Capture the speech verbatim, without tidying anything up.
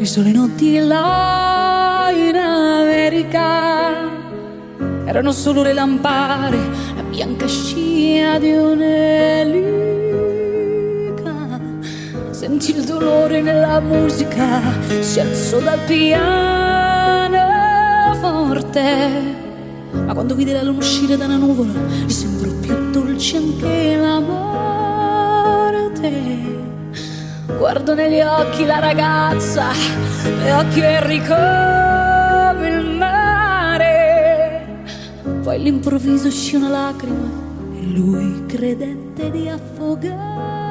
visto le notti là in America, erano solo le lampade, la bianca scia di un'elica. Sentì il dolore nella musica, si alzò dal piano forte, ma quando vide la luna uscire da una nuvola gli sembrò più dolce anche la morte. Guardo negli occhi la ragazza, gli occhi verdi come il mare. Poi all'improvviso uscì una lacrima e lui credette di affogare.